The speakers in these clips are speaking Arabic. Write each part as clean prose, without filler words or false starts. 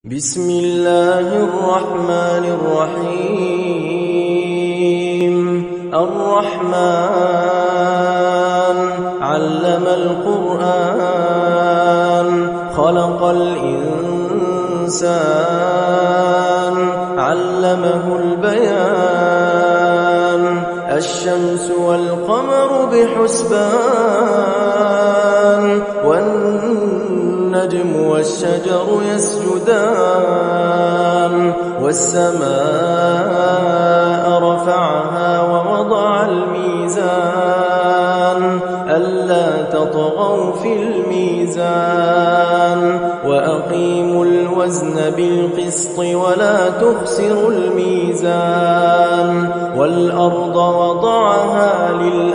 بسم الله الرحمن الرحيم الرحمن علم القرآن خلق الإنسان علمه البيان الشمس والقمر بحسبان والنجم والشجر يسجدان والسماء رفعها ووضع الميزان ألا تطغوا في الميزان وأقيموا الوزن بالقسط ولا تخسروا الميزان والأرض وضعها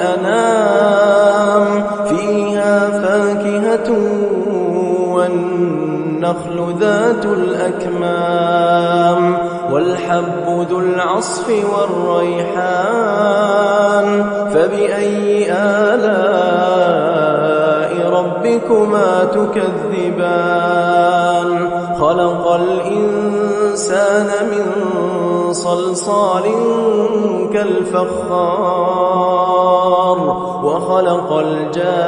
للأنام فيها فاكهة والنخل ذات الأكمام والحب ذو العصف والريحان فبأي آلاء ربكما تكذبان خلق الإنسان من صلصال كالفخار وخلق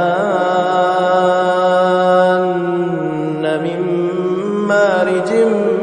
الجان من مارج